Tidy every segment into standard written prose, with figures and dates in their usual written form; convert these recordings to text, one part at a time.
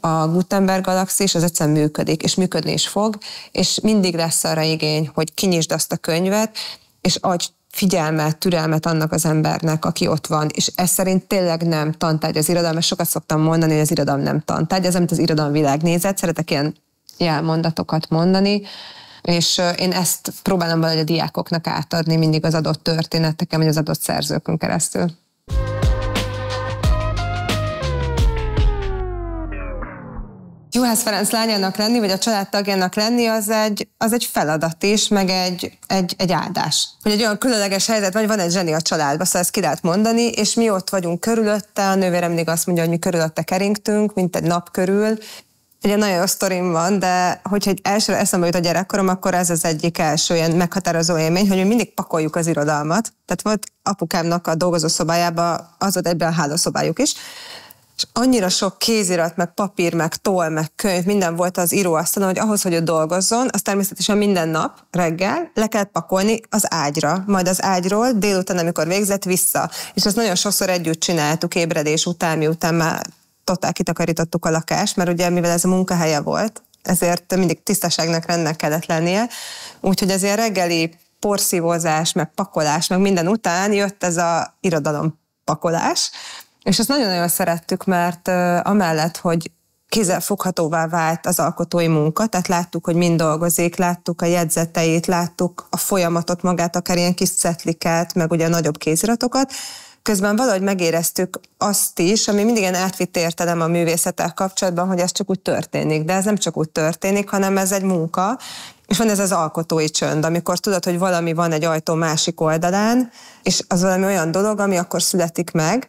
a Gutenberg galaxis az egyszerűen működik, és működni is fog, és mindig lesz arra igény, hogy kinyisd azt a könyvet, és adj figyelmet, türelmet annak az embernek, aki ott van. És ez szerint tényleg nem tantárgy az irodalom, mert sokat szoktam mondani, hogy az irodalom nem tantárgy, ez amit az irodalom világnézet, szeretek ilyen jelmondatokat mondani, és én ezt próbálom valahogy a diákoknak átadni mindig az adott történeteken, vagy az adott szerzőkön keresztül. Juhász Ferenc lányának lenni, vagy a családtagjának lenni, az egy feladat is, meg egy áldás. Hogy egy olyan különleges helyzet van, hogy van egy zseni a családban, szóval ezt ki lehet mondani, és mi ott vagyunk körülötte, a nővérem mindig azt mondja, hogy mi körülötte keringtünk, mint egy nap körül. Egy nagyon jó sztorim van, de hogyha egy elsőre eszembe jut a gyerekkorom, akkor ez az egyik első ilyen meghatározó élmény, hogy mi mindig pakoljuk az irodalmat. Tehát volt apukámnak a dolgozószobájában, az volt egyben a hálószobájuk is, és annyira sok kézirat, meg papír, meg toll, meg könyv, minden volt az íróasztalon, hogy ahhoz, hogy ő dolgozzon, az természetesen minden nap reggel le kellett pakolni az ágyra, majd az ágyról délután, amikor végzett, vissza. És ezt nagyon sokszor együtt csináltuk ébredés után, miután már totál kitakarítottuk a lakást, mert ugye mivel ez a munkahelye volt, ezért mindig tisztaságnak, rendnek kellett lennie. Úgyhogy ez ilyen reggeli porszívózás, meg pakolás, meg minden után jött ez az irodalompakolás, és ezt nagyon-nagyon szerettük, mert amellett, hogy kézzelfoghatóvá vált az alkotói munka, tehát láttuk, hogy mind dolgozik, láttuk a jegyzeteit, láttuk a folyamatot magát, akár ilyen kis cetliket, meg ugye a nagyobb kéziratokat, közben valahogy megéreztük azt is, ami mindig ilyen átvitt értelem a művészettel kapcsolatban, hogy ez csak úgy történik, de ez nem csak úgy történik, hanem ez egy munka, és van ez az alkotói csönd, amikor tudod, hogy valami van egy ajtó másik oldalán, és az valami olyan dolog, ami akkor születik meg,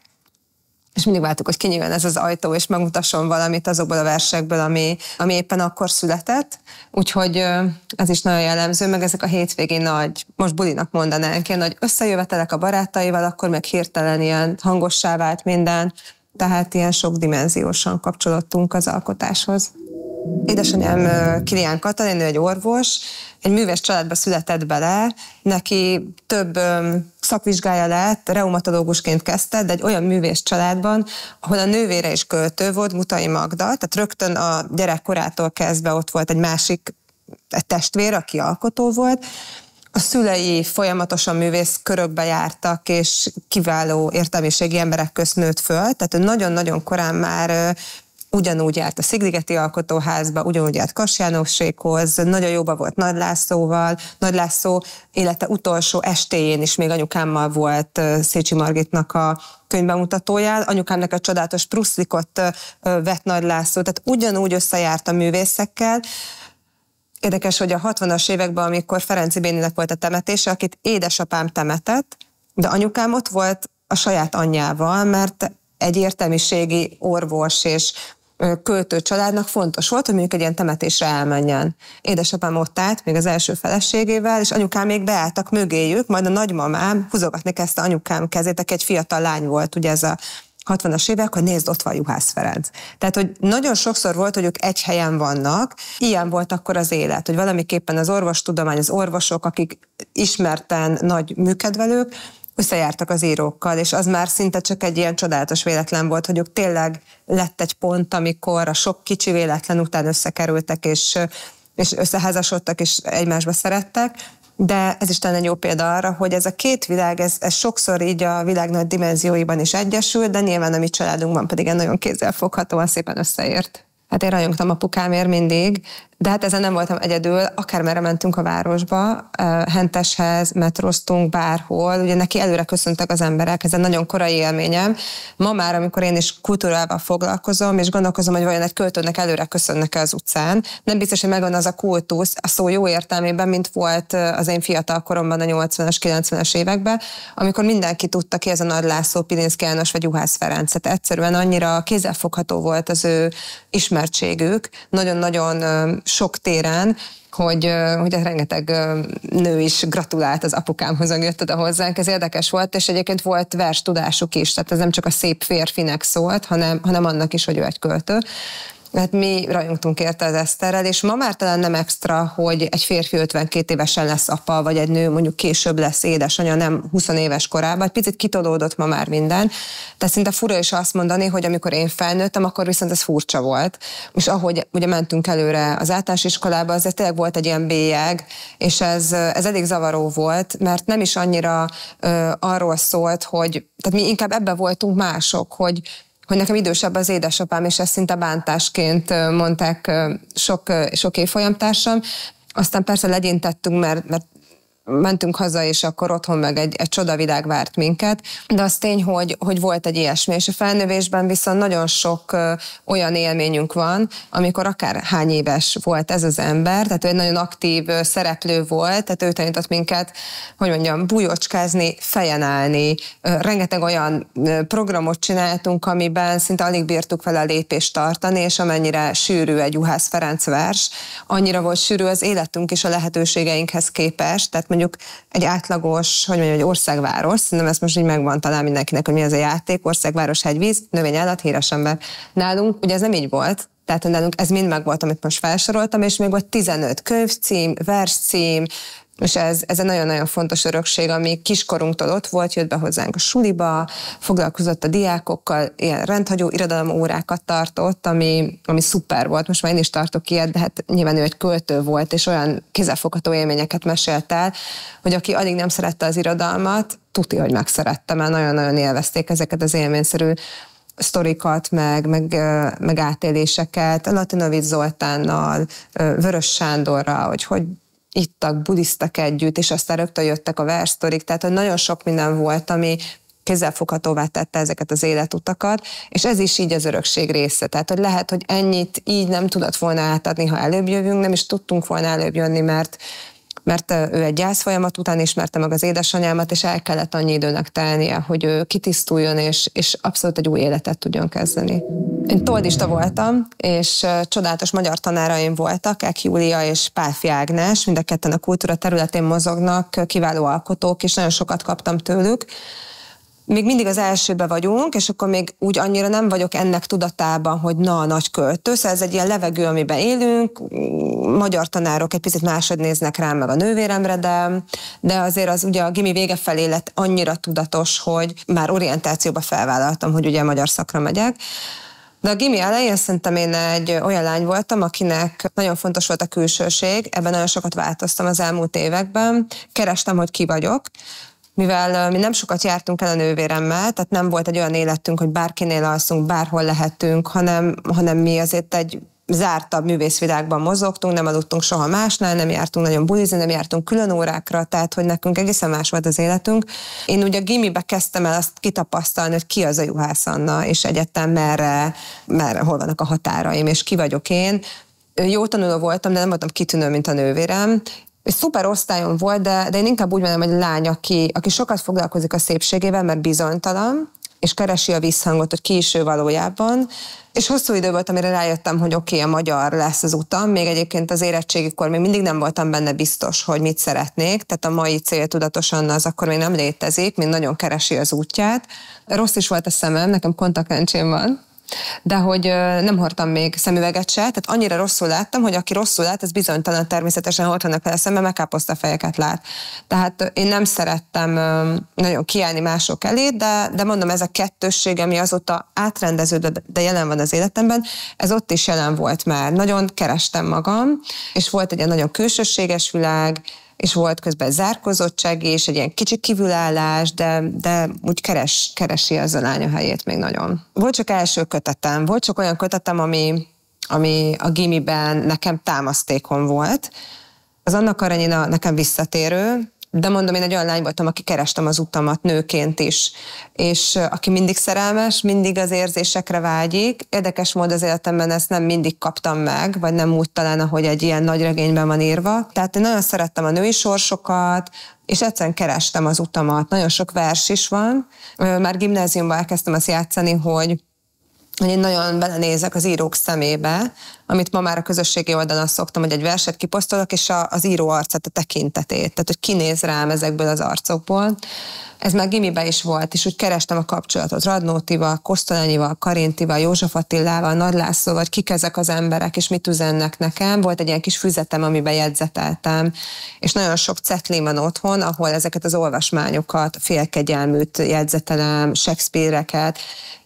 és mindig vártuk, hogy kinyíljon ez az ajtó, és megmutasson valamit azokból a versekből, ami éppen akkor született. Úgyhogy ez is nagyon jellemző, meg ezek a hétvégi nagy, most bulinak mondanánk, ilyen nagy összejövetelek a barátaival, akkor meg hirtelen ilyen hangossá vált minden, tehát ilyen sokdimenziósan kapcsolódtunk az alkotáshoz. Édesanyám Kilián Katalin, ő egy orvos, egy műves családba született bele, neki több szakvizsgája lett, reumatológusként kezdte, de egy olyan művész családban, ahol a nővére is költő volt, Mutai Magda, tehát rögtön a gyerekkorától kezdve ott volt egy másik testvér, aki alkotó volt. A szülei folyamatosan művész körökbe jártak, és kiváló értelmiségi emberek közt nőtt föl, tehát ő nagyon-nagyon korán már ugyanúgy járt a Szigligeti Alkotóházba, ugyanúgy járt Kass Jánosékhoz, nagyon jóba volt Nagy Lászlóval. Nagy László élete utolsó estéjén is még anyukámmal volt Szécsi Margitnak a könyvbemutatóján. Anyukámnak a csodálatos pruszlikot vett Nagy László, tehát ugyanúgy összejárt a művészekkel. Érdekes, hogy a 60-as években, amikor Ferenczy Béninek volt a temetése, akit édesapám temetett, de anyukám ott volt a saját anyjával, mert egy értelmiségi orvos és költő családnak fontos volt, hogy mondjuk egy ilyen temetésre elmenjen. Édesapám ott állt, még az első feleségével, és anyukám még beálltak mögéjük, majd a nagymamám húzogatni kezdte anyukám kezét, aki egy fiatal lány volt, ugye ez a 60-as évek, hogy nézd, ott van Juhász Ferenc. Tehát, hogy nagyon sokszor volt, hogy ők egy helyen vannak, ilyen volt akkor az élet, hogy valamiképpen az orvostudomány, az orvosok, akik ismerten nagy műkedvelők, összejártak az írókkal, és az már szinte csak egy ilyen csodálatos véletlen volt, hogy ők tényleg lett egy pont, amikor a sok kicsi véletlen után összekerültek, és összeházasodtak, és egymásba szerettek, de ez is talán egy jó példa arra, hogy ez a két világ, ez sokszor így a világ nagy dimenzióiban is egyesül, de nyilván a mi családunkban pedig nagyon kézzelfoghatóan szépen összeért. Hát én rajongtam apukámért mindig, de hát ezen nem voltam egyedül, akármerre mentünk a városba, Henteshez, metróztunk bárhol, ugye neki előre köszöntek az emberek, ez egy nagyon korai élményem. Ma már, amikor én is kultúrával foglalkozom, és gondolkozom, hogy vajon egy költőnek előre köszönnek-e az utcán, nem biztos, hogy megvan az a kultusz, a szó jó értelmében, mint volt az én fiatal koromban a 80-as, 90-es években, amikor mindenki tudta ki ez a Nagy László, Pilinszky János vagy Juhász Ferenc. Tehát egyszerűen annyira kézzelfogható volt az ő ismertségük, nagyon-nagyon sok téren, hogy rengeteg nő is gratulált az apukámhoz, hogy jött oda hozzánk. Ez érdekes volt, és egyébként volt verstudásuk is, tehát ez nem csak a szép férfinek szólt, hanem annak is, hogy ő egy költő. Hát mi rajongtunk érte az Eszterrel, és ma már talán nem extra, hogy egy férfi 52 évesen lesz apa, vagy egy nő mondjuk később lesz édesanyja, nem 20 éves korában, egy picit kitolódott ma már minden. Tehát szinte fura is azt mondani, hogy amikor én felnőttem, akkor viszont ez furcsa volt. És ahogy ugye mentünk előre az általános iskolába, azért tényleg volt egy ilyen bélyeg, és ez elég zavaró volt, mert nem is annyira arról szólt, hogy, tehát mi inkább ebben voltunk mások, hogy nekem idősebb az édesapám, és ezt szinte bántásként mondták sok évfolyamtársam. Aztán persze legyintettünk, mert mentünk haza, és akkor otthon meg egy csodavilág várt minket, de az tény, hogy volt egy ilyesmi, és a felnövésben viszont nagyon sok olyan élményünk van, amikor akár hány éves volt ez az ember, tehát ő egy nagyon aktív szereplő volt, tehát ő tanított minket, hogy mondjam, bújócskázni, fejen állni, rengeteg olyan programot csináltunk, amiben szinte alig bírtuk vele a lépést tartani, és amennyire sűrű egy Juhász Ferenc vers, annyira volt sűrű az életünk is a lehetőségeinkhez képest, tehát mondjuk egy átlagos, hogy mondjam, egy országváros, szerintem ezt most így megvan talán mindenkinek, hogy mi az a játék, országváros, hegyvíz, növény, állat, híres ember. Nálunk ugye ez nem így volt, tehát nálunk ez mind megvolt, amit most felsoroltam, és még volt 15 könyvcím, verscím, és ez egy nagyon-nagyon fontos örökség, ami kiskorunktól ott volt, jött be hozzánk a suliba, foglalkozott a diákokkal, ilyen rendhagyó irodalomórákat tartott, ami szuper volt. Most már én is tartok ilyet, de hát nyilván ő egy költő volt, és olyan kézzelfogható élményeket mesélt el, hogy aki addig nem szerette az irodalmat, tuti, hogy megszerette, mert nagyon-nagyon élvezték ezeket az élményszerű sztorikat, meg átéléseket, Latinovics Zoltánnal, Vörös Sándorral, hogy ittak, budisztak együtt, és aztán rögtön jöttek a verssztorik, tehát hogy nagyon sok minden volt, ami kézzelfoghatóvá tette ezeket az életutakat, és ez is így az örökség része. Tehát, hogy lehet, hogy ennyit így nem tudott volna átadni, ha előbb jövünk, nem is tudtunk volna előbb jönni, mert ő egy gyászfolyamat után ismerte meg az édesanyámat, és el kellett annyi időnek telnie, hogy ő kitisztuljon, és abszolút egy új életet tudjon kezdeni. Én toldista voltam, és csodálatos magyar tanáraim voltak, Ek Júlia és Pálffy Ágnes, mind a ketten a kultúra területén mozognak, kiváló alkotók, és nagyon sokat kaptam tőlük. Még mindig az elsőbe vagyunk, és akkor még úgy annyira nem vagyok ennek tudatában, hogy na, a nagy költő. Szóval ez egy ilyen levegő, amiben élünk, magyar tanárok egy picit máshogy néznek rám, meg a nővéremre, de azért az ugye a gimi vége felé lett annyira tudatos, hogy már orientációba felvállaltam, hogy ugye magyar szakra megyek. De a gimi elején szerintem én egy olyan lány voltam, akinek nagyon fontos volt a külsőség, ebben nagyon sokat változtam az elmúlt években, kerestem, hogy ki vagyok, mivel mi nem sokat jártunk el a nővéremmel, tehát nem volt egy olyan életünk, hogy bárkinél alszunk, bárhol lehetünk, hanem mi azért egy zártabb művészvilágban mozogtunk, nem aludtunk soha másnál, nem jártunk nagyon bulizni, nem jártunk külön órákra, tehát hogy nekünk egészen más volt az életünk. Én ugye a gimibe kezdtem el azt kitapasztalni, hogy ki az a Juhász Anna, és egyáltalán merre, hol vannak a határaim, és ki vagyok én. Jó tanuló voltam, de nem voltam kitűnő, mint a nővérem. És szuper osztályom volt, de én inkább úgy mondom, hogy egy lány, aki sokat foglalkozik a szépségével, mert bizonytalan, és keresi a visszhangot, hogy ki is ő valójában. És hosszú idő volt, amire rájöttem, hogy oké, a magyar lesz az utam. Még egyébként az érettségikor még mindig nem voltam benne biztos, hogy mit szeretnék. Tehát a mai cél tudatosan az akkor még nem létezik, még nagyon keresi az útját. Rossz is volt a szemem, nekem kontaktlencsém van. De hogy nem hordtam még szemüveget se, tehát annyira rosszul láttam, hogy aki rosszul lát, ez bizonytalan természetesen ott vannak vele szemben, meg káposztafejeket lát. Tehát én nem szerettem nagyon kiállni mások elé, de mondom, ez a kettősség, ami azóta átrendeződött, de jelen van az életemben, ez ott is jelen volt már. Nagyon kerestem magam, és volt egy ilyen nagyon külsőséges világ, és volt közben zárkózottság és egy ilyen kicsi kívülállás, de úgy keresi az a lány a helyét még nagyon. Volt csak első kötetem, volt csak olyan kötetem, ami a gimiben nekem támasztékon volt. Az Anna Karenina nekem visszatérő, de mondom, én egy olyan lány voltam, aki kerestem az utamat nőként is, és aki mindig szerelmes, mindig az érzésekre vágyik. Érdekes mód az életemben ezt nem mindig kaptam meg, vagy nem úgy talán, ahogy egy ilyen nagy regényben van írva. Tehát én nagyon szerettem a női sorsokat, és egyszerűen kerestem az utamat. Nagyon sok vers is van. Már gimnáziumban elkezdtem azt játszani, hogy hogy én nagyon belenézek az írók szemébe, amit ma már a közösségi oldalon szoktam, hogy egy verset kiposztolok, és az író arcát, a tekintetét, tehát hogy kinéz rám ezekből az arcokból. Ez már gimiben is volt, és úgy kerestem a kapcsolatot Radnótival, Kosztolányival, Karintival, József Attilával, Nagy Lászlóval, vagy kik ezek az emberek, és mit üzennek nekem. Volt egy ilyen kis füzetem, amiben jegyzeteltem, és nagyon sok cetlim van otthon, ahol ezeket az olvasmányokat, Félkegyelműt jegyzetelem, Shakespeare-eket,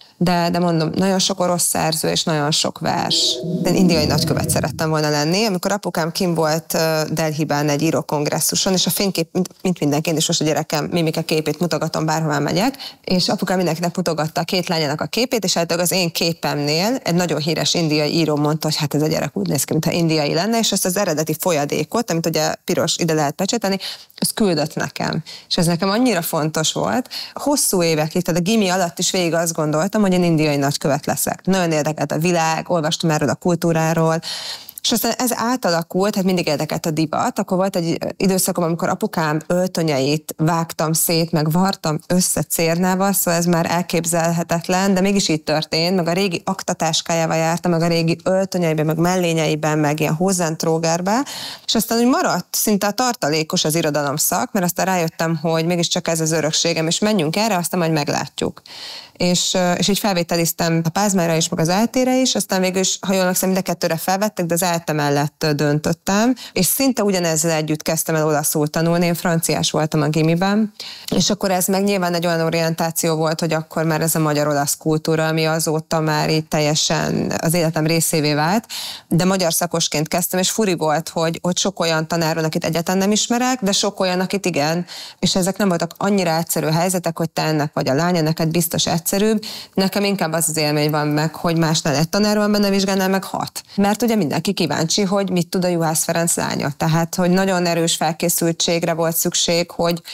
de mondom, nagyon sok orosz szerző és nagyon sok vers. Én indiai nagykövet szerettem volna lenni. Amikor apukám kim volt Delhiben egy írókongresszuson, és a fénykép, mint mindenki, és most a gyerekem Mimike képét mutogatom, bárhová megyek, és apukám mindenkinek mutogatta a két lányának a képét, és általában az én képemnél egy nagyon híres indiai író mondta, hogy hát ez a gyerek úgy néz ki, mintha indiai lenne, és ezt az eredeti folyadékot, amit ugye piros ide lehet pecsételni, azt küldött nekem. És ez nekem annyira fontos volt. Hosszú évekig, tehát a gimi alatt is végig azt gondoltam, hogy én indiai nagykövet leszek. Nagyon érdekelt a világ, olvastam erről a kultúráról, és aztán ez átalakult, hát mindig érdekelt a divat. Akkor volt egy időszakom, amikor apukám öltönyeit vágtam szét, meg vartam össze cérnával, szóval ez már elképzelhetetlen, de mégis így történt, meg a régi aktatáskájával jártam, meg a régi öltönyeiben, meg mellényeiben, meg ilyen hozentrógerbe, és aztán úgy maradt szinte a tartalékos az irodalomszak, mert aztán rájöttem, hogy mégiscsak ez az örökségem, és menjünk erre, aztán majd meglátjuk. És így felvételiztem a Pázmányra is, meg az ELTE-re is, aztán végül is, ha jól emlékszem, mind a kettőre felvettek, de az ELTE mellett döntöttem, és szinte ugyanezzel együtt kezdtem el olaszul tanulni, én franciás voltam a gimiben, és akkor ez meg nyilván egy olyan orientáció volt, hogy akkor már ez a magyar-olasz kultúra, ami azóta már így teljesen az életem részévé vált, de magyar szakosként kezdtem, és furi volt, hogy sok olyan tanár van, akit egyáltalán nem ismerek, de sok olyan, akit igen, és ezek nem voltak annyira egyszerű helyzetek, hogy te ennek vagy a lánya, neked biztos egyszerűbb. Nekem inkább az élmény van meg, hogy másnál egy tanár van benne, vizsgálnál meg 6. Mert ugye mindenki kíváncsi, hogy mit tud a Juhász Ferenc lánya. Tehát, hogy nagyon erős felkészültségre volt szükség,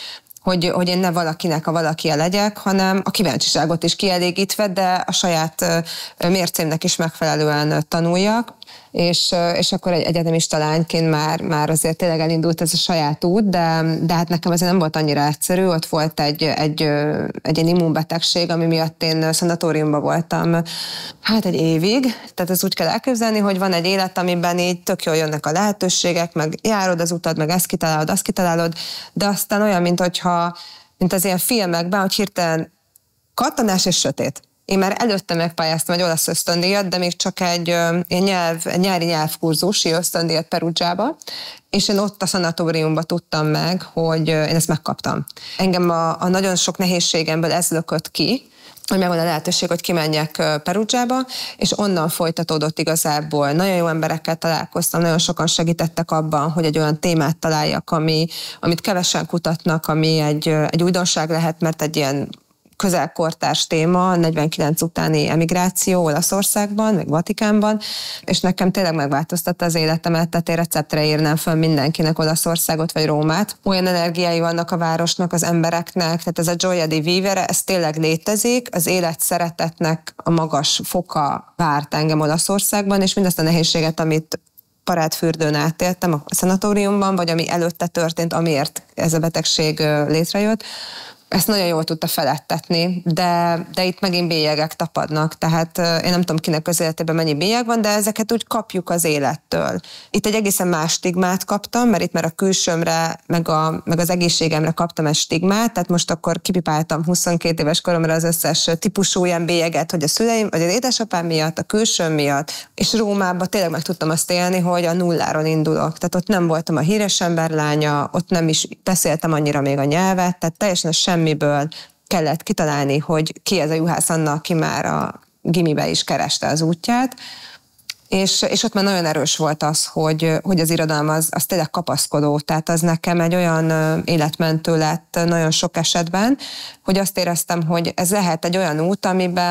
hogy én ne valakinek a valakia legyek, hanem a kíváncsiságot is kielégítve, de a saját mércémnek is megfelelően tanuljak. És akkor egy egyetemista lányként már azért tényleg elindult ez a saját út, de hát nekem azért nem volt annyira egyszerű, ott volt egy ilyen immunbetegség, ami miatt én szanatóriumban voltam hát egy évig, tehát ezt úgy kell elképzelni, hogy van egy élet, amiben így tök jól jönnek a lehetőségek, meg járod az utad, meg ezt kitalálod, de aztán olyan, mint az ilyen filmekben, hogy hirtelen kattanás és sötét. Én már előtte megpályáztam egy olasz ösztöndíjat, de még csak egy nyári nyelvkurzusi ösztöndíjat Perugiába, és én ott a szanatóriumban tudtam meg, hogy én ezt megkaptam. Engem a nagyon sok nehézségemből ez lökött ki, hogy megvan a lehetőség, hogy kimenjek Perugiába, és onnan folytatódott igazából. Nagyon jó emberekkel találkoztam, nagyon sokan segítettek abban, hogy egy olyan témát találjak, amit kevesen kutatnak, ami egy újdonság lehet, mert egy ilyen közelkortárs téma, 49 utáni emigráció Olaszországban, meg Vatikánban, és nekem tényleg megváltoztatta az életemet, tehát én receptre írnám föl mindenkinek Olaszországot vagy Rómát. Olyan energiái vannak a városnak, az embereknek, tehát ez a Gioia di Vivere, ez tényleg létezik, az élet szeretetnek a magas foka várt engem Olaszországban, és mindazt a nehézséget, amit Parádfürdőn átéltem a szanatóriumban, vagy ami előtte történt, amiért ez a betegség létrejött, ezt nagyon jól tudta felettetni, de itt megint bélyegek tapadnak, tehát én nem tudom, kinek az életében mennyi bélyeg van, de ezeket úgy kapjuk az élettől. Itt egy egészen más stigmát kaptam, mert itt már a külsőmre, meg az egészségemre kaptam egy stigmát, tehát most akkor kipipáltam 22 éves koromra az összes típusú ilyen bélyeget, hogy a szüleim, vagy az édesapám miatt, a külsőm miatt, és Rómában tényleg meg tudtam azt élni, hogy a nulláról indulok. Tehát ott nem voltam a híres ember lánya, ott nem is beszéltem annyira még a nyelvet, tehát teljesen semmiből kellett kitalálni, hogy ki ez a Juhász Anna, aki már a gimibe is kereste az útját, és ott már nagyon erős volt az, hogy az irodalom az tényleg kapaszkodó, tehát az nekem egy olyan életmentő lett nagyon sok esetben, hogy azt éreztem, hogy ez lehet egy olyan út,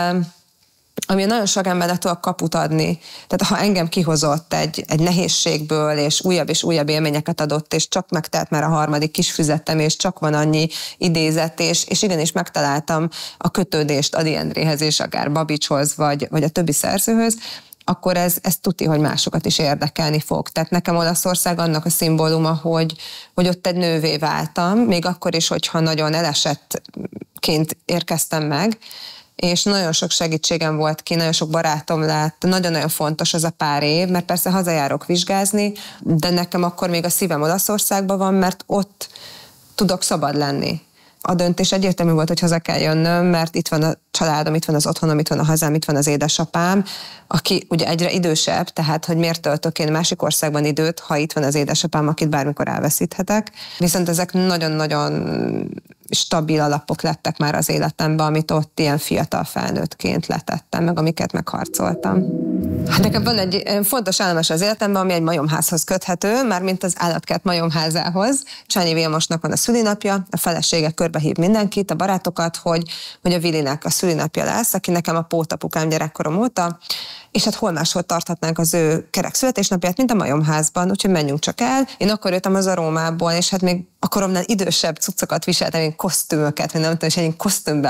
ami nagyon sok embernek tudok kaput adni. Tehát ha engem kihozott egy nehézségből, és újabb élményeket adott, és csak megtelt már a harmadik kis füzetem, és csak van annyi idézet, és igenis megtaláltam a kötődést Ady Endréhez, és akár Babicshoz, vagy a többi szerzőhöz, akkor ez tuti, hogy másokat is érdekelni fog. Tehát nekem Olaszország annak a szimbóluma, hogy ott egy nővé váltam, még akkor is, hogyha nagyon elesettként érkeztem meg, és nagyon sok segítségem volt ki, nagyon sok barátom lett, nagyon-nagyon fontos az a pár év, mert persze hazajárok vizsgázni, de nekem akkor még a szívem Olaszországban van, mert ott tudok szabad lenni. A döntés egyértelmű volt, hogy haza kell jönnöm, mert itt van a családom, itt van az otthonom, itt van a hazám, itt van az édesapám, aki ugye egyre idősebb, tehát hogy miért töltök én másik országban időt, ha itt van az édesapám, akit bármikor elveszíthetek. Viszont ezek nagyon-nagyon stabil alapok lettek már az életemben, amit ott ilyen fiatal felnőttként letettem, meg amiket megharcoltam. Hát nekem van egy fontos állomás az életemben, ami egy majomházhoz köthető, mármint az állatkert majomházához. Csányi Vilmosnak van a szülinapja, a felesége körbehív mindenkit, a barátokat, hogy a Vilinek a szülinapja lesz, aki nekem a pótapukám gyerekkorom óta, és hát hol máshol tarthatnánk az ő kerek születésnapját, mint a majomházban, úgyhogy menjünk csak el. Én akkor jöttem haza Rómából, és hát még a koromnál idősebb cuccokat viseltem, én kosztümöket, nem tudom, és én kosztümben,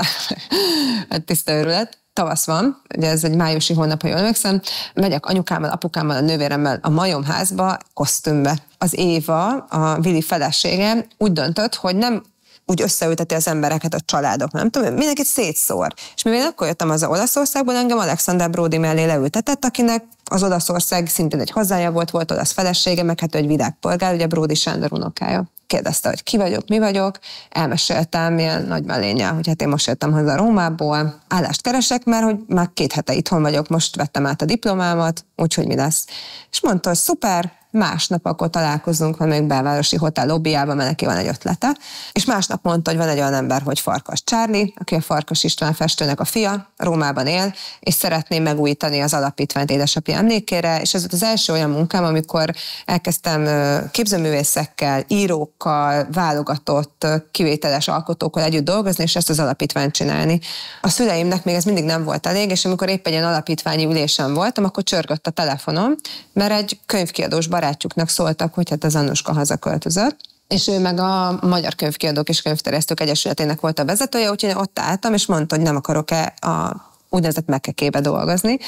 hát tiszta őrület. Tavasz van, ugye ez egy májusi hónap, ha jól emlékszem, megyek anyukámmal, apukámmal, a nővéremmel a majomházba, kosztümbe. Az Éva, a Vili felesége úgy döntött, hogy nem úgy összeülteti az embereket, a családok, nem tudom, mindenkit szétszór. És mivel én akkor jöttem az Olaszországból, engem Alexander Bródi mellé leültetett, akinek az Olaszország szintén egy hazája volt olasz felesége, meg hát ő egy vidágpolgár, ugye Bródi Sándor unokája. Kérdezte, hogy ki vagyok, mi vagyok, elmeséltem ilyen nagy mellénnyel, hogy hát én most jöttem haza Rómából, állást keresek, mert hogy már 2 hete itthon vagyok, most vettem át a diplomámat, úgyhogy mi lesz. És mondta, hogy szuper, másnap akkor találkozunk valamelyik belvárosi hotel lobbyjában, mert neki van egy ötlete, és másnap mondta, hogy van egy olyan ember, hogy Farkas Csárli, aki a Farkas István festőnek a fia, Rómában él, és szeretném megújítani az alapítványt édesapja emlékére, és ez volt az első olyan munkám, amikor elkezdtem képzőművészekkel, írókkal, válogatott, kivételes alkotókkal együtt dolgozni, és ezt az alapítványt csinálni. A szüleimnek még ez mindig nem volt elég, és amikor épp egy ilyen alapítványi ülésen voltam, akkor csörgött a telefonom, mert egy könyvkiadós barátjuknak szóltak, hogy hát az Annuska hazaköltözött, és ő meg a Magyar Könyvkiadók és Könyvterjesztők Egyesületének volt a vezetője, úgyhogy én ott álltam, és mondta, hogy nem akarok-e a úgynevezett Mekekébe dolgozni.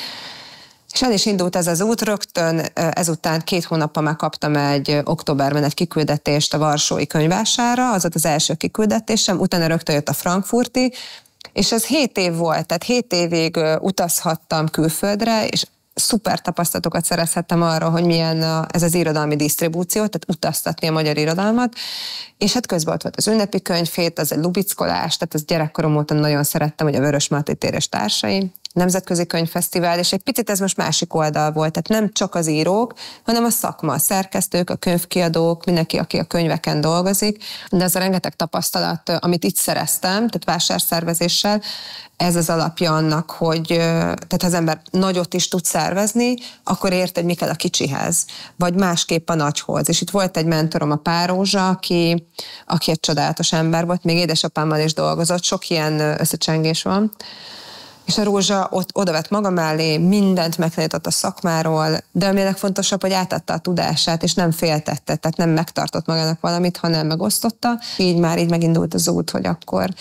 És el is indult ez az út, rögtön ezután 2 hónappal már kaptam októberben egy kiküldetést a Varsói Könyvvásárra, az volt az első kiküldetésem, utána rögtön jött a frankfurti, és ez 7 év volt, tehát 7 évig utazhattam külföldre, és szuper tapasztalatokat szerezhettem arra, hogy milyen ez az irodalmi disztribúció, tehát utaztatni a magyar irodalmat, és hát közben ott volt az ünnepi könyvhét, az egy lubickolás, tehát az gyerekkorom óta nagyon szerettem, hogy a Vörösmarty tér és társai, nemzetközi könyvfesztivál, és egy picit ez most másik oldal volt, tehát nem csak az írók, hanem a szakma, a szerkesztők, a könyvkiadók, mindenki, aki a könyveken dolgozik, de az a rengeteg tapasztalat, amit itt szereztem, tehát vásárszervezéssel, ez az alapja annak, hogy tehát ha az ember nagyot is tud szervezni, akkor ért, hogy mi kell a kicsihez, vagy másképp a nagyhoz. És itt volt egy mentorom, a Párózsa, aki egy csodálatos ember volt, még édesapámmal is dolgozott, sok ilyen összecsengés van. És a Rózsa oda vett maga mellé, mindent megtanított a szakmáról, de ami a legfontosabb, hogy átadta a tudását, és nem féltette, tehát nem megtartott magának valamit, hanem megosztotta. Így megindult az út, hogy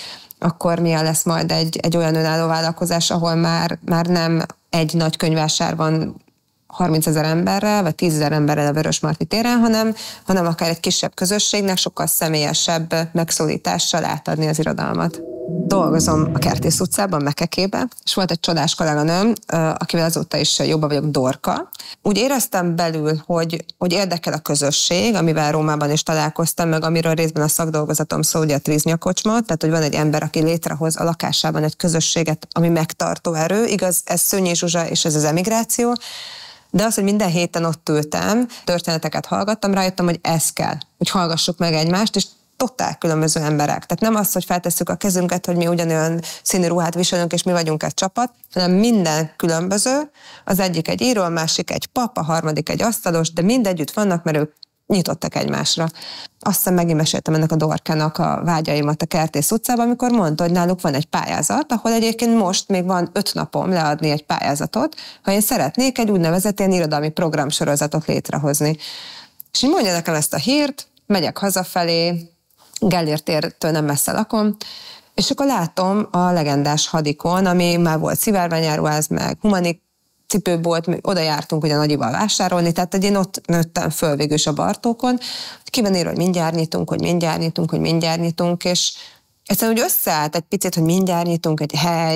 akkor milyen lesz majd egy olyan önálló vállalkozás, ahol már nem egy nagy könyvvásár van 30 000 emberrel, vagy 10 000 emberrel a Vörösmarty téren, hanem akár egy kisebb közösségnek sokkal személyesebb megszólítással átadni az irodalmat. Dolgozom a Kertész utcában, Mekekébe, és volt egy csodás kolléganőm, akivel azóta is jobban vagyok, Dorka. Úgy éreztem belül, hogy érdekel a közösség, amivel Rómában is találkoztam, meg amiről részben a szakdolgozatom szól, ugye a Triznya kocsma, tehát hogy van egy ember, aki létrehoz a lakásában egy közösséget, ami megtartó erő, igaz, ez Szőnyi Zsuzsa és ez az emigráció, de az, hogy minden héten ott ültem, történeteket hallgattam, rájöttem, hogy ez kell, hogy hallgassuk meg egymást, és totál különböző emberek. Tehát nem az, hogy feltesszük a kezünket, hogy mi ugyanolyan színű ruhát viselünk, és mi vagyunk egy csapat, hanem minden különböző. Az egyik egy író, a másik egy pap, a harmadik egy asztalos, de mind együtt vannak, mert ők nyitottak egymásra. Aztán megint meséltem ennek a Dorkának a vágyaimat a Kertész utcában, amikor mondta, hogy náluk van egy pályázat, ahol egyébként most még van 5 napom leadni egy pályázatot, ha én szeretnék egy úgynevezett ilyen irodalmi programsorozatot létrehozni. És így mondja nekem ezt a hírt, megyek hazafelé, Gellért tértől nem messze lakom, és akkor látom a legendás Hadikon, ami már volt szivárványáruház, meg Humanik cipőbolt, oda jártunk ugye Nagyival vásárolni, tehát én ott nőttem föl végül is a Bartókon, ki van írva, hogy mindjárt nyitunk, és egyszerűen úgy összeállt egy picit, hogy mindjárt nyitunk egy hely,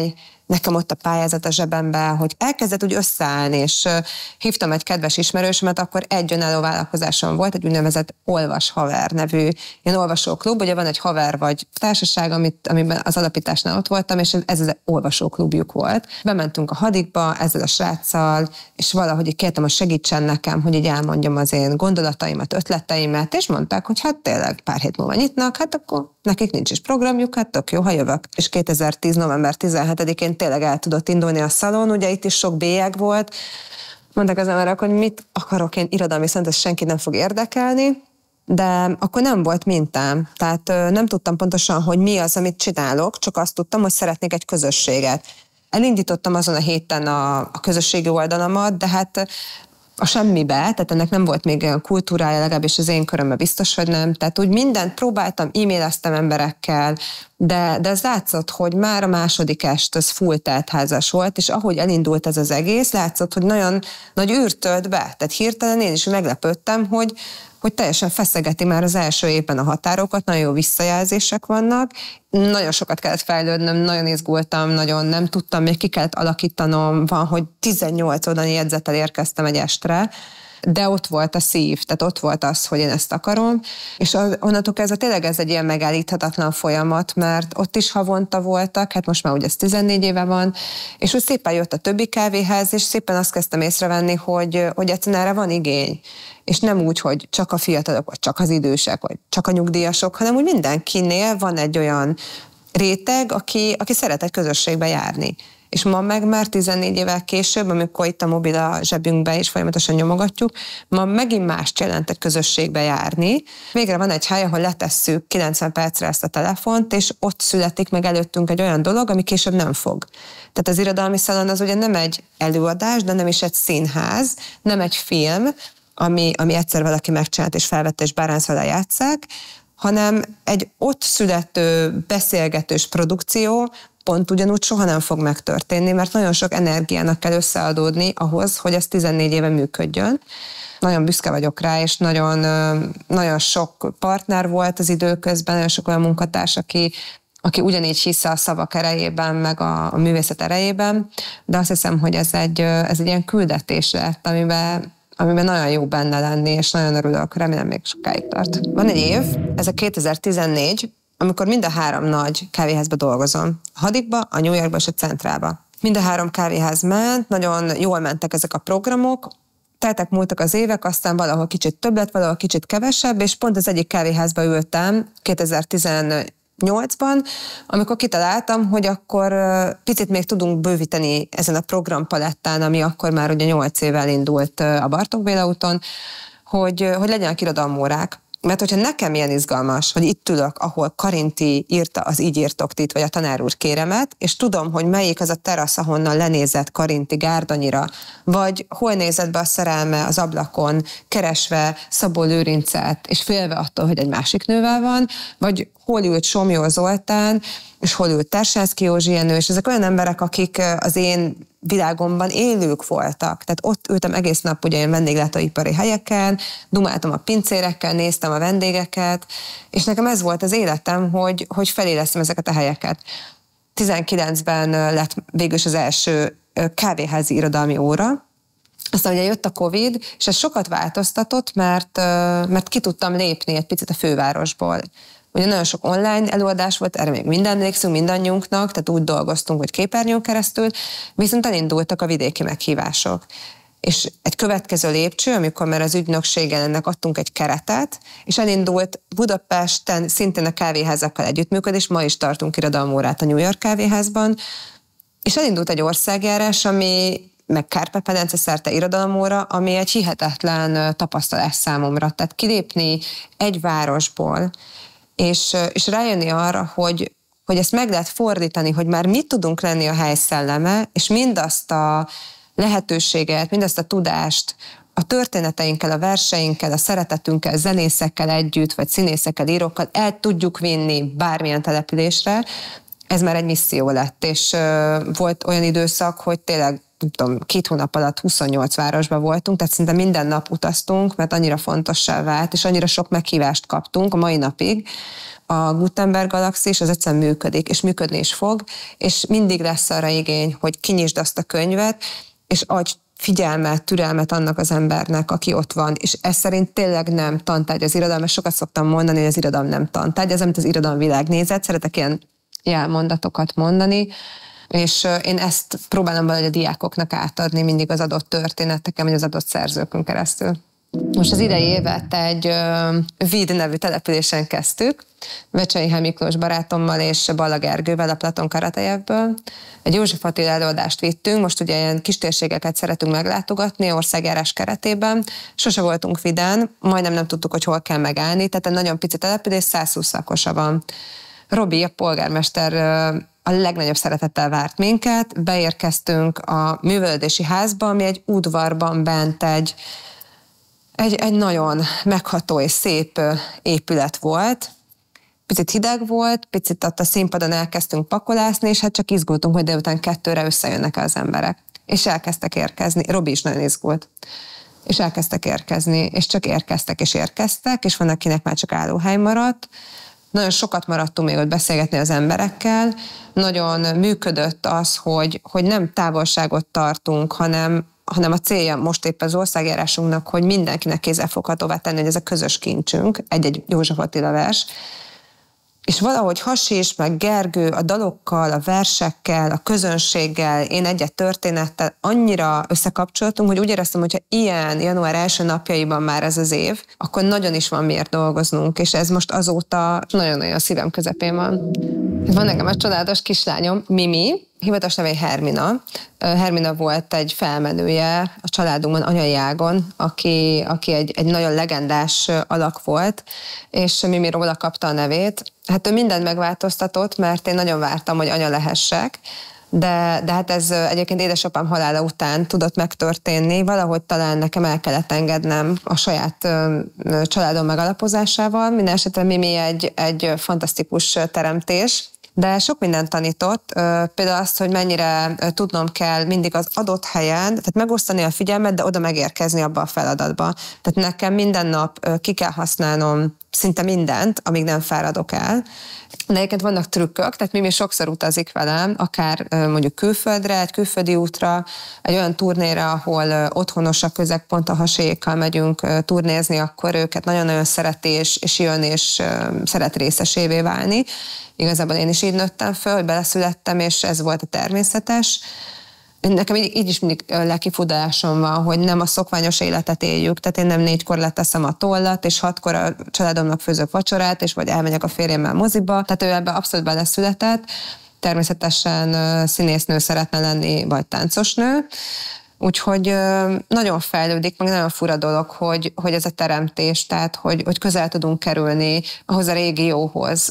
nekem ott a pályázat a zsebembe, hogy elkezdett úgy összeállni, és hívtam egy kedves ismerősömet, akkor egy önálló vállalkozásom volt, egy úgynevezett Olvas Haver nevű ilyen olvasóklub, ugye van egy haver vagy társaság, amiben az alapításnál ott voltam, és ez az olvasóklubjuk volt. Bementünk a Hadikba ezzel a sráccal, és valahogy így kértem, hogy segítsen nekem, hogy így elmondjam az én gondolataimat, ötleteimet, és mondták, hogy hát tényleg pár hét múlva nyitnak, hát akkor nekik nincs is programjuk, hát tök jó, ha jövök. És 2010. november 17-én tényleg el tudott indulni a szalon, ugye itt is sok bélyeg volt. Mondták az emberek, hogy mit akarok én irodalmi szent, ez senkit nem fog érdekelni, de akkor nem volt mintám. Tehát nem tudtam pontosan, hogy mi az, amit csinálok, csak azt tudtam, hogy szeretnék egy közösséget. Elindítottam azon a héten a közösségi oldalamat, de hát a semmibe, tehát ennek nem volt még olyan kultúrája, legalábbis az én körömben biztos, hogy nem. Tehát úgy mindent próbáltam, e-maileztem emberekkel, de ez látszott, hogy már a második est az full teltházas volt, és ahogy elindult ez az egész, látszott, hogy nagyon nagy űrt tölt be. Tehát hirtelen én is meglepődtem, hogy teljesen feszegeti már az első évben a határokat, nagyon jó visszajelzések vannak, nagyon sokat kellett fejlődnöm, nagyon izgultam, nagyon nem tudtam, még ki kellett alakítanom, van, hogy 18 oldani jegyzettel érkeztem egy estre, de ott volt a szív, tehát ott volt az, hogy én ezt akarom, és onnantól kezdve tényleg ez egy ilyen megállíthatatlan folyamat, mert ott is havonta voltak, hát most már ugye ez 14 éve van, és úgy szépen jött a többi kávéház, és szépen azt kezdtem észrevenni, hogy egyszerűen erre van igény. És nem úgy, hogy csak a fiatalok, vagy csak az idősek, vagy csak a nyugdíjasok, hanem úgy mindenkinél van egy olyan réteg, aki szeret egy közösségbe járni. És ma meg már 14 évvel később, amikor itt a mobil a zsebünkbe és folyamatosan nyomogatjuk, ma megint más jelent egy közösségbe járni. Végre van egy hely, ahol letesszük 90 percre ezt a telefont, és ott születik meg előttünk egy olyan dolog, ami később nem fog. Tehát az irodalmi szalon az ugye nem egy előadás, de nem is egy színház, nem egy film, ami egyszer valaki megcsinált és felvette, és bárányszor játsszák, hanem egy ott születő, beszélgetős produkció pont ugyanúgy soha nem fog megtörténni, mert nagyon sok energiának kell összeadódni ahhoz, hogy ez 14 éve működjön. Nagyon büszke vagyok rá, és nagyon sok partner volt az időközben, nagyon sok olyan munkatárs, aki ugyanígy hisz a szavak erejében, meg a művészet erejében, de azt hiszem, hogy ez egy ilyen küldetés lett, amiben nagyon jó benne lenni, és nagyon örülök, remélem még sokáig tart. Van egy év, ez a 2014, amikor mind a 3 nagy kávéházba dolgozom. A Hadikba, a New Yorkba és a Centrálba. Mind a 3 kávéház ment, nagyon jól mentek ezek a programok, múltak az évek, aztán valahol kicsit több lett, valahol kicsit kevesebb, és pont az egyik kávéházba ültem 2018-ban, amikor kitaláltam, hogy akkor picit még tudunk bővíteni ezen a programpalettán, ami akkor már ugye 8 évvel indult a Bartók Béla úton, hogy legyenek irodalmórák. Mert hogyha nekem ilyen izgalmas, hogy itt ülök, ahol Karinti írta az Így írtok ti, vagy a tanár úr kéremet, és tudom, hogy melyik az a terasz, ahonnan lenézett Karinti Gárdanyira, vagy hol nézett be a szerelme az ablakon, keresve Szabó Lőrincet, és félve attól, hogy egy másik nővel van, vagy hol ült Somjó Zoltán, és hol ült Tersánszky Józsi Jenő, és ezek olyan emberek, akik az én világomban élők voltak. Tehát ott ültem egész nap ugye ilyen vendéglátóipari helyeken, dumáltam a pincérekkel, néztem a vendégeket, és nekem ez volt az életem, hogy felélesztem ezeket a helyeket. 19-ben lett végül is az első kávéházi irodalmi óra, aztán ugye jött a Covid, és ez sokat változtatott, mert ki tudtam lépni egy picit a fővárosból. Ugye nagyon sok online előadás volt, erre még mind emlékszünk mindannyiunknak, tehát úgy dolgoztunk, hogy képernyőn keresztül, viszont elindultak a vidéki meghívások. És egy következő lépcső, amikor már az ügynökségen ennek adtunk egy keretet, és elindult Budapesten szintén a kávéházakkal együttműködés, ma is tartunk irodalmórát a New York kávéházban, és elindult egy országjárás, meg Kárpát-medence szerte irodalomóra, ami egy hihetetlen tapasztalás számomra. Tehát kilépni egy városból, és rájönni arra, hogy ezt meg lehet fordítani, hogy már mit tudunk lenni a helyszelleme, és mindazt a lehetőséget, mindazt a tudást a történeteinkkel, a verseinkkel, a szeretetünkkel, zenészekkel együtt, vagy színészekkel, írókkal el tudjuk vinni bármilyen településre, ez már egy misszió lett, és volt olyan időszak, hogy tényleg nem tudom, 2 hónap alatt 28 városban voltunk, tehát szinte minden nap utaztunk, mert annyira fontossá vált, és annyira sok meghívást kaptunk a mai napig, a Gutenberg galaxis az egyszerűen működik, és működni is fog, és mindig lesz arra igény, hogy kinyisd azt a könyvet, és adj figyelmet, türelmet annak az embernek, aki ott van. És ez szerint tényleg nem tantárgy az irodalom, mert sokat szoktam mondani, hogy az irodalom nem tantárgy, ez amit az irodalom világnézet, szeretek ilyen jelmondatokat mondani, és én ezt próbálom valahogy a diákoknak átadni mindig az adott történeteken, vagy az adott szerzőkön keresztül. Most az idei évet egy Vid nevű településen kezdtük, Vecsei Miklós barátommal és Balla Gergővel a Platon Karatejevből. Egy József Attila előadást vittünk, most ugye ilyen kistérségeket szeretünk meglátogatni országjárás keretében. Sose voltunk Viden, majdnem nem tudtuk, hogy hol kell megállni, tehát egy nagyon pici település, 120 lakosa van. Robi, a polgármester a legnagyobb szeretettel várt minket, beérkeztünk a művelődési házba, ami egy udvarban bent egy nagyon megható és szép épület volt. Picit hideg volt, picit ott a színpadon elkezdtünk pakolászni, és hát csak izgultunk, hogy délután 2-re összejönnek az emberek. És elkezdtek érkezni. Robi is nagyon izgult. És elkezdtek érkezni, és csak érkeztek, és van, akinek már csak állóhely maradt. Nagyon sokat maradtunk még ott beszélgetni az emberekkel. Nagyon működött az, hogy nem távolságot tartunk, hanem a célja most éppen az országjárásunknak, hogy mindenkinek kézzelfoghatóvá tenni, hogy ez a közös kincsünk, egy József Attila vers. És valahogy Hasis, meg Gergő a dalokkal, a versekkel, a közönséggel, én egy történettel annyira összekapcsoltunk, hogy úgy éreztem, hogyha ilyen január első napjaiban már ez az év, akkor nagyon is van miért dolgoznunk, és ez most azóta nagyon-nagyon a szívem közepén van. Van nekem egy csodálatos kislányom, Mimi, hivatalos neve Hermina. Hermina volt egy felmenője a családunkban, anyai ágon, aki egy nagyon legendás alak volt, és Mimi róla kapta a nevét. Hát ő mindent megváltoztatott, mert én nagyon vártam, hogy anya lehessek, de hát ez egyébként édesapám halála után tudott megtörténni, valahogy talán nekem el kellett engednem a saját családom megalapozásával. Minden esetre Mimi egy fantasztikus teremtés, de sok mindent tanított, például azt, hogy mennyire tudnom kell mindig az adott helyen, tehát megosztani a figyelmet, de oda megérkezni abba a feladatba. Tehát nekem minden nap ki kell használnom szinte mindent, amíg nem fáradok el. De egyébként vannak trükkök, tehát Mimi sokszor utazik velem, akár mondjuk külföldre, egy külföldi útra, egy olyan turnéra, ahol otthonos a közeg, pont a Hasékkal megyünk turnézni, akkor őket nagyon-nagyon szereti, és jön, és szeret részesévé válni. Igazából én is így nőttem föl, hogy beleszülettem, és ez volt a természetes. Nekem így is mindig lelkifudalásom van, hogy nem a szokványos életet éljük, tehát én nem 4-kor leteszem a tollat, és 6-kor a családomnak főzök vacsorát, és vagy elmegyek a férjemmel moziba, tehát ő ebben abszolút beleszületett. Természetesen színésznő szeretne lenni, vagy táncosnő. Úgyhogy nagyon fejlődik, meg nagyon fura dolog, hogy ez a teremtés, tehát hogy közel tudunk kerülni ahhoz a régióhoz,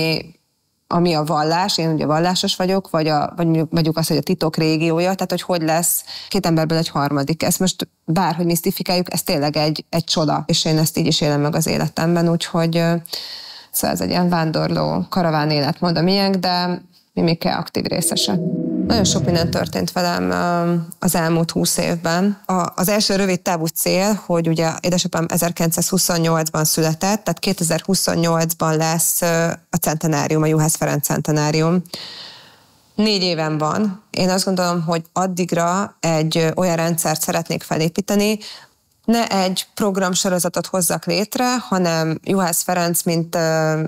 ami a vallás, én ugye vallásos vagyok, vagy mondjuk az, hogy a titok régiója, tehát hogy lesz 2 emberből egy harmadik. Ezt most bárhogy misztifikáljuk, ez tényleg egy csoda, és én ezt így is élem meg az életemben, úgyhogy szóval ez egy ilyen vándorló karaván életmód a miénk, de Mimike aktív részese. Nagyon sok minden történt velem az elmúlt 20 évben. Az első rövid távú cél, hogy ugye édesapám 1928-ban született, tehát 2028-ban lesz a centenárium, a Juhász Ferenc centenárium. 4 éven van. Én azt gondolom, hogy addigra egy olyan rendszert szeretnék felépíteni, ne egy programsorozatot hozzak létre, hanem Juhász Ferenc, mint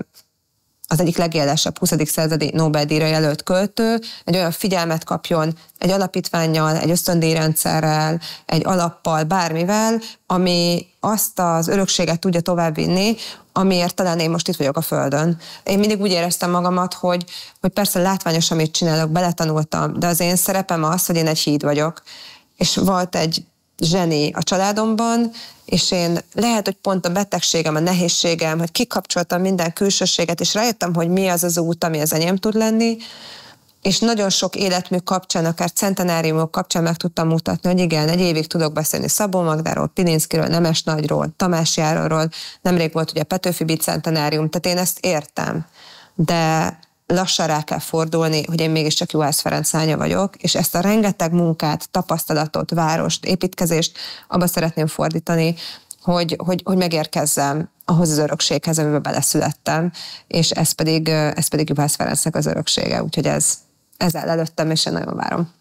az egyik legélesebb 20. századi Nobel-díjra jelölt költő, egy olyan figyelmet kapjon egy alapítvánnyal, egy ösztöndíjrendszerrel, egy alappal, bármivel, ami azt az örökséget tudja továbbvinni, amiért talán én most itt vagyok a Földön. Én mindig úgy éreztem magamat, hogy persze látványos, amit csinálok, beletanultam, de az én szerepem az, hogy én egy híd vagyok. És volt egy zseni a családomban, és én lehet, hogy pont a betegségem, a nehézségem, hogy kikapcsoltam minden külsőséget, és rájöttem, hogy mi az az út, ami az enyém tud lenni, és nagyon sok életmű kapcsán, akár centenáriumok kapcsán meg tudtam mutatni, hogy igen, egy évig tudok beszélni Szabó Magdáról, Pilinszkiről, Nemes Nagyról, Tamás Járóról, nemrég volt ugye a Petőfi Bicentenárium, tehát én ezt értem, de lassan rá kell fordulni, hogy én mégiscsak Juhász Ferenc lánya vagyok, és ezt a rengeteg munkát, tapasztalatot, várost, építkezést abba szeretném fordítani, hogy megérkezzem ahhoz az örökséghez, amiben beleszülettem, és ez pedig Juhász Ferencnek az öröksége, úgyhogy ez áll előttem, és én nagyon várom.